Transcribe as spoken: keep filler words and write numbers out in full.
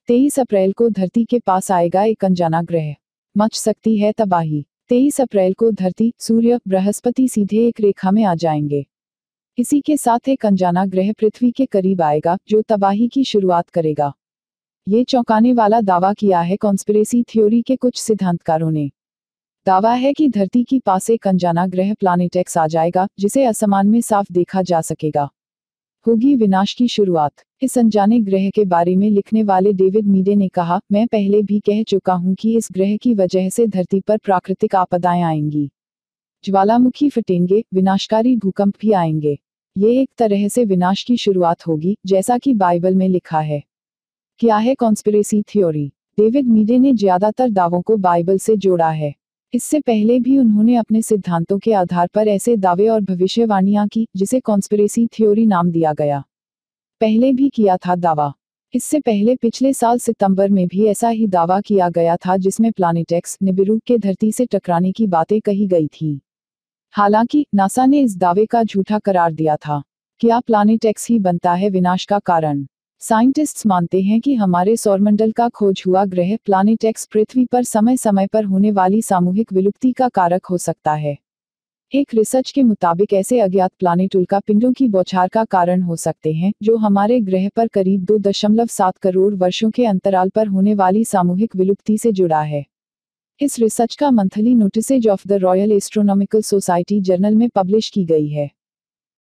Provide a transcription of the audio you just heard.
तेईस अप्रैल को धरती के पास आएगा एक अनजाना ग्रह, मच सकती है तबाही। तेईस अप्रैल को धरती, सूर्य, बृहस्पति सीधे एक रेखा में आ जाएंगे। इसी के साथ एक अनजाना ग्रह पृथ्वी के करीब आएगा जो तबाही की शुरुआत करेगा। ये चौंकाने वाला दावा किया है कॉन्स्पिरेसी थ्योरी के कुछ सिद्धांतकारों ने। दावा है कि धरती के पास एक अनजाना ग्रह प्लैनेट एक्स आ जाएगा जिसे आसमान में साफ देखा जा सकेगा। होगी विनाश की शुरुआत। इस अनजाने ग्रह के बारे में लिखने वाले डेविड मीडे ने कहा, मैं पहले भी कह चुका हूं कि इस ग्रह की वजह से धरती पर प्राकृतिक आपदाएं आएंगी। ज्वालामुखी फटेंगे, विनाशकारी भूकंप भी आएंगे। ये एक तरह से विनाश की शुरुआत होगी, जैसा कि बाइबल में लिखा है। क्या है कॉन्स्पिरेसी थ्योरी? डेविड मीडे ने ज्यादातर दावों को बाइबल से जोड़ा है। इससे पहले भी उन्होंने अपने सिद्धांतों के आधार पर ऐसे दावे और भविष्यवाणियां की जिसे कॉन्स्पिरेसी थ्योरी नाम दिया गया। पहले भी किया था दावा। इससे पहले पिछले साल सितंबर में भी ऐसा ही दावा किया गया था जिसमें प्लैनेट एक्स, निबिरू के धरती से टकराने की बातें कही गई थी। हालांकि नासा ने इस दावे का झूठा करार दिया था। क्या प्लैनेट एक्स ही बनता है विनाश का कारण? साइंटिस्ट्स मानते हैं कि हमारे सौरमंडल का खोज हुआ ग्रह प्लैनेट एक्स पृथ्वी पर समय समय पर होने वाली सामूहिक विलुप्ति का कारक हो सकता है। एक रिसर्च के मुताबिक ऐसे अज्ञात प्लैनेट उल्कापिंडों की बौछार का कारण हो सकते हैं जो हमारे ग्रह पर करीब दो दशमलव सात करोड़ वर्षों के अंतराल पर होने वाली सामूहिक विलुप्ति से जुड़ा है। इस रिसर्च का Monthly Notices of the Royal Astronomical Society journal में पब्लिश की गई है।